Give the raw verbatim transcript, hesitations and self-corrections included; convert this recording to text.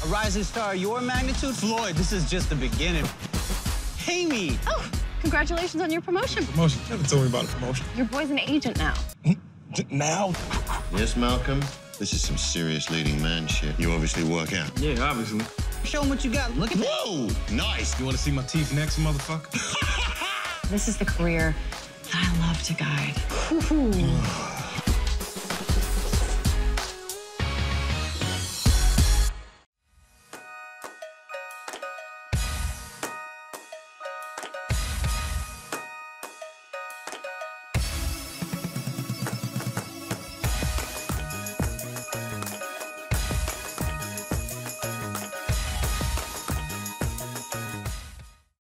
A rising star your magnitude? Floyd, this is just the beginning. Pay me. Oh, congratulations on your promotion. Promotion? Never told me about a promotion. Your boy's an agent now. Now? Yes, Malcolm? This is some serious leading man shit. You obviously work out. Yeah, obviously. Show him what you got. Look at that. Whoa! Nice! You want to see my teeth next, motherfucker? This is the career that I love to guide.